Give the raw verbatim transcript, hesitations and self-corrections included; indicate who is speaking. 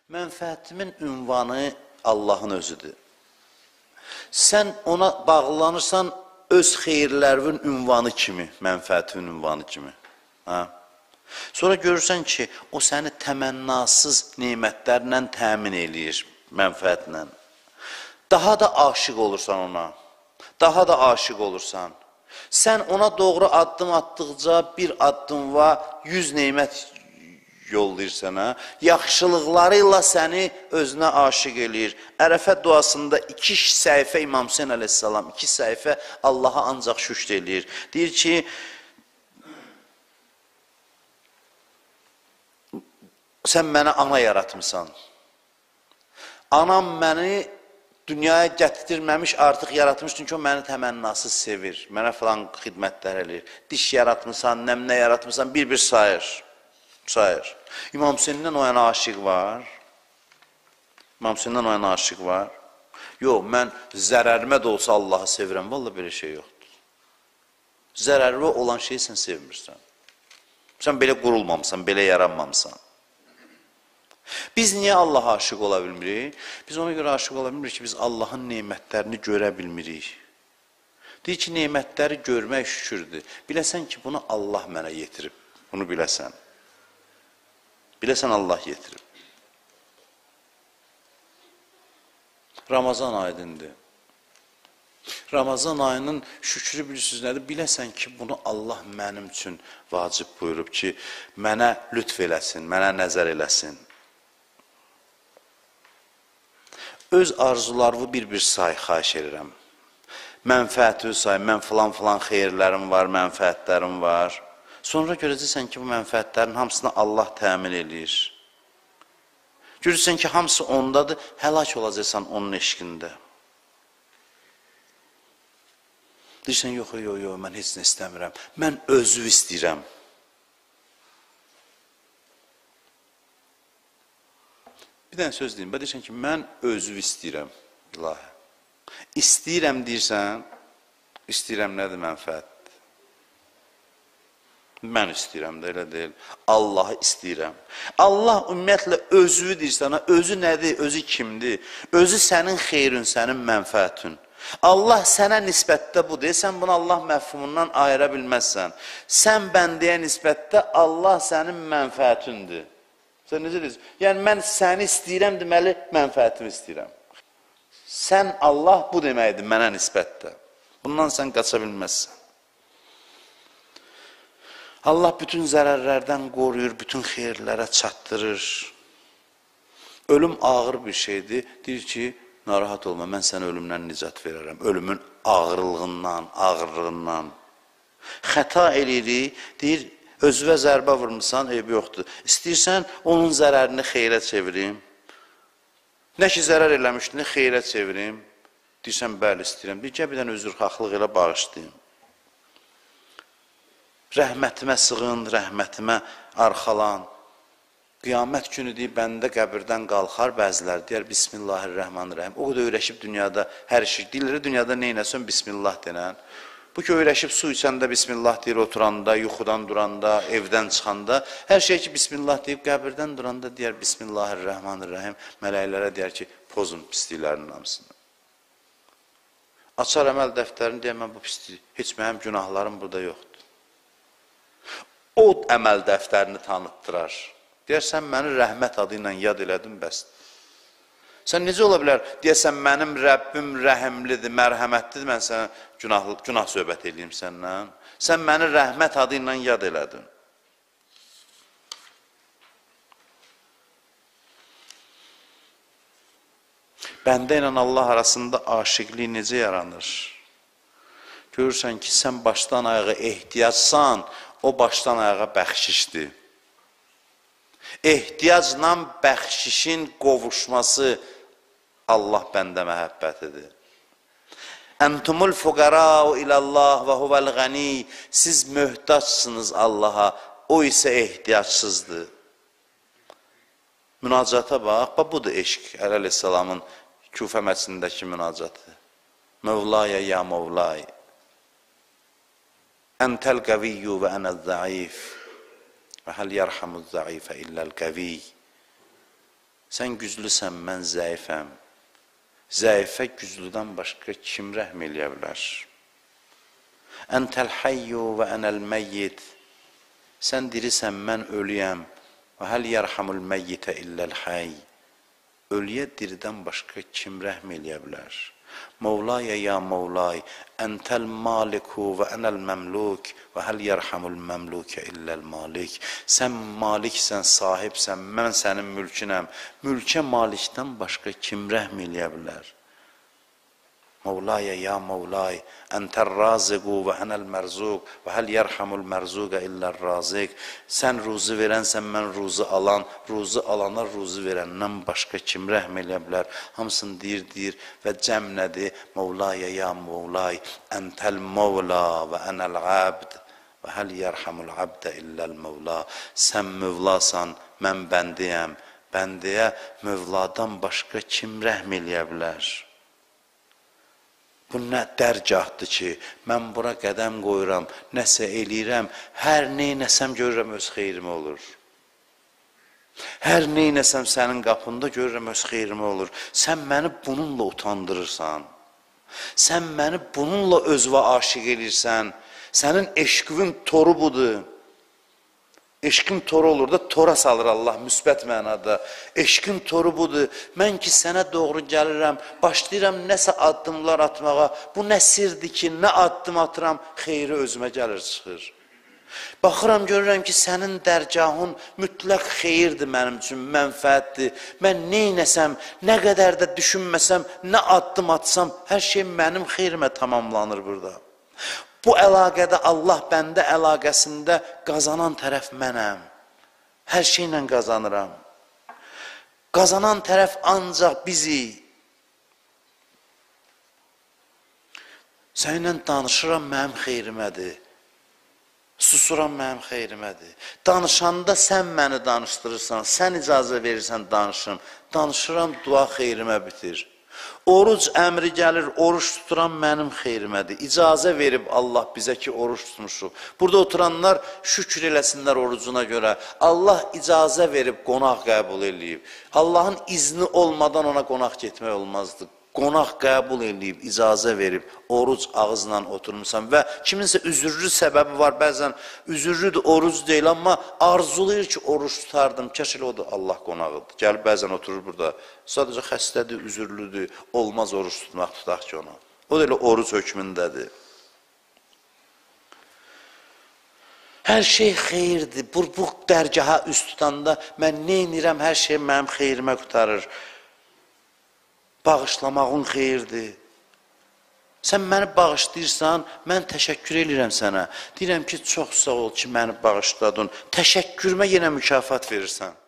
Speaker 1: Mənfəətimin ünvanı Allahın özüdür. Sən ona bağlanırsan öz xeyirlərin ünvanı kimi, mənfəətin ünvanı kimi. Ha? Sonra görürsən ki, o səni təmənnasız nemətlərlə təmin eləyir, mənfəətlə. Daha da aşiq olursan ona, daha da aşiq olursan. Sən ona doğru addım atdıqca bir addım var, yüz nemət yollayır sənə, yaxşılıqlarıyla səni özünə aşiq eləyir. Ərəfə duasında iki səhifə İmam Hüseyin əleyhissalam, iki səhifə Allaha ancaq şükr eləyir. Deyir ki, sən mənə ana yaratmışsan. Anam məni dünyaya gətirməmiş, artıq yaratmış, çünki o məni təmənnasız sevir. Mənə falan xidmətlər eləyir. Diş yaratmışsan, nəmnə yaratmışsan, bir-bir sayır. Sayır. İmam Hüseynindən o yana aşiq var. İmam Hüseynindən o yana aşiq var. Yox, mən zərərimə də olsa Allahı sevirəm. Vallahi belə şey yoxdur. Zərərimə olan şeyi sən sevmirsən. Sən belə qurulmamısan, belə yaranmamısan. Biz niyə Allaha aşiq ola bilmirik? Biz ona görə aşiq ola bilmirik ki, biz Allahın nemətlərini görə bilmirik. Deyir ki, nemətləri görmək şükürdür. Biləsən ki, bunu Allah mənə yetirib. Bunu biləsən. Biləsən Allah yetirib. Ramazan ayındır. Ramazan ayının şükrü bilirsiniz nədir? Biləsən ki, bunu Allah mənim üçün vacib buyurub ki, mənə lütf eləsin, mənə nəzər eləsin. Öz arzularımı bir-bir say, xahiş edirəm. Mənfəəti say, mən filan-filan xeyirlərim var, mənfəətlərim var. Sonra görəcəksən ki, bu mənfəətlərin hamısını Allah təmin eləyir. Görürsən ki, hamısı ondadır, həlak olacaqsan onun eşqində. Deyirsən, yox, yox, yox, mən heç nə istəmirəm. Mən özü istəyirəm. Bir dənə söz deyim, deyirsən ki, mən özü istəyirəm, ilahi. İstəyirəm deyirsən, istəyirəm nədir mənfəət? Mən istəyirəm də, elə deyil. Allahı istəyirəm. Allah ümumiyyətlə özü deyirsən, özü nədir, özü kimdir? Özü sənin xeyrin, sənin mənfəətin. Allah sənə nisbətdə budur, sən bunu Allah məfhumundan ayıra bilməzsən. Sən bəndəyə nisbətdə Allah sənin mənfəətindir. Sən necə deyirsən? Yəni, mən səni istəyirəm, deməli, mənfəətimi istəyirəm. Sən Allah bu deməkdir mənə nisbətdə. Bundan sən qaça bilməzsən. Allah bütün zərərlərdən qoruyur, bütün xeyirlərə çatdırır. Ölüm ağır bir şeydir. Deyir ki, narahat olma, mən sənə ölümdən nicat verərəm. Ölümün ağırlığından, ağırlığından. Xəta eləyirik, deyir, özvə zərbə vurmuşsan, eybi yoxdur. İstəyirsən, onun zərərini xeyrə çevirim. Nə ki, zərər eləmişdin, xeyrə çevirim. Deyirsən, bəli, istəyirəm. Deyir ki, bir dənə üzrxahlıq elə bağışlayayım. Rəhmətimə sığın, rəhmətimə arxalan. Qiyamət günü deyir, bəndə qəbirdən qalxar, bəzilər deyər, Bismillahirrahmanirrahim. O qədər öyrəşib dünyada hər şey, deyirlər, dünyada neynəsən, Bismillah denən. Bu ki, öyrəşib su içəndə Bismillah deyir, oturanda, yuxudan duranda, evdən çıxanda, hər şey ki, Bismillah deyib, qəbirdən duranda deyər, Bismillahirrahmanirrahim. Mələklərə deyər ki, pozun pisliklərinin hamısını. Açar əməl dəftərini deyər, mən bu pislik, heç mənim günahlarım burada yoxdur. O əməl dəftərini tanıtdırar. Deyərsən, məni rəhmət adı ilə yad elədin, bəsdir. Sən necə ola bilər? Deyəsən, mənim Rəbbim rəhimlidir, mərhəmətlidir, mən sənə günah, günah söhbət edeyim səndən. Sən məni rəhmət adı ilə yad elədin. Bəndə ilə Allah arasında aşiqlik necə yaranır? Görürsən ki, sən başdan ayağa ehtiyacsan, o başdan ayağa bəxşişdir. Ehtiyacla bəxşişin qovuşması Allah bəndə məhəbbətidir. Entumul fuqarau ilallah və huvel gani. Siz möhtaçsınız Allaha, o isə ehtiyacsızdır. Münacata bax, bax budur eşq. Əli əleyhissalamın Küfə məscidindəki münacatı. Mevlaya ya Mevlay. Entəl qəviyyü və ənəz-zəif və həl yərhamu-z-zəifə illəl-qəviy. Sən güclüsən, mən zəifəm. Zəifə güclüdən başqa kim rəhm eləyə bilər? Əntəl hayyu və ənəl məyyid. Sən dirisən, mən ölüyəm. Və həl yərhamul məyyitə illəl hayy. Ölüyə diridən başqa kim rəhm eləyə bilər? Mevlaya ya Mevlay, entel maliku ve enel memluk ve hel yerhamul memluke illel malik. Sen maliksen, sahipsen, mən sənin mülkünəm. Mülke malikdən başqa kim rəhm eləyə bilər? Mevlaya ya Mevlay, entel raziqu ve enel merzuq ve hel yerhamul merzuqa illel raziq. Sen ruzu verənsən, mən ruzu alan, ruzu alana ruzu verəndən başqa kim rəhm eləyə bilər? Hamısını deyir, deyir və cəm nədir? Mevlaya ya Mevlay, entel mevla ve enel abd ve hel yerhamul abdə illel mevla. Sen mevlasan, mən bəndiyəm. Bəndiyə mevladan başqa kim rəhm eləyə bilər? Bu nə dərgahdır ki, mən bura qədəm qoyuram, nəsə eləyirəm, hər neynəsəm görürəm öz xeyrimə olur. Hər neynəsəm sənin qapında görürəm öz xeyrimə olur. Sən məni bununla utandırırsan, sən məni bununla özvə aşiq elirsən, sənin eşqivin toru budur. Eşqin toru olur da, tora salır Allah müsbət mənada. Eşqin toru budur. Mən ki sənə doğru gəlirəm, başlayıram nəsə addımlar atmağa. Bu nə sirdir ki, nə addım atıram, xeyri özümə gəlir çıxır. Baxıram, görürəm ki, sənin dərgahın mütləq xeyirdir mənim üçün, mənfəətdir. Mən neynəsəm, nə qədər də düşünməsəm, nə addım atsam, hər şey mənim xeyrimə tamamlanır burada. Bu əlaqədə, Allah bəndə əlaqəsində qazanan tərəf mənəm. Hər şeylə qazanıram. Qazanan tərəf ancaq bizi. Səninlə danışıram, mənim xeyrimədir. Susuram, mənim xeyrimədir. Danışanda sən məni danışdırırsan, sən icazə verirsən danışım. Danışıram, dua xeyrimə bitir. Oruc əmri gəlir, oruç tuturam mənim xeyrimədir. İcazə verib Allah bizə ki, oruç tutmuşuq. Burada oturanlar şükür eləsinlər orucuna görə. Allah icazə verib, qonaq qəbul eləyib. Allahın izni olmadan ona qonaq getmək olmazdı. Qonaq qəbul eləyib, icazə verib, oruc ağızla oturmuşsan və kiminsə üzürlü səbəbi var, bəzən üzürlüdür, oruc deyil, amma arzulayır ki, oruç tutardım, kəşəl odur, Allah qonağıdır. Gəlib bəzən oturur burada, sadəcə xəstədir, üzürlüdür, olmaz oruç tutmaq, tutaq ki ona. O da elə oruc hökmündədir. Hər şey xeyirdir, bu, bu dərgaha üst tutanda mən neynirəm, hər şey mənim xeyrimə qutarır. Bağışlamağın xeyirdir. Sən məni bağışlayırsan, mən təşəkkür edirəm sənə. Deyirəm ki, çox sağ ol ki, məni bağışladın. Təşəkkürmə yenə mükafat verirsən.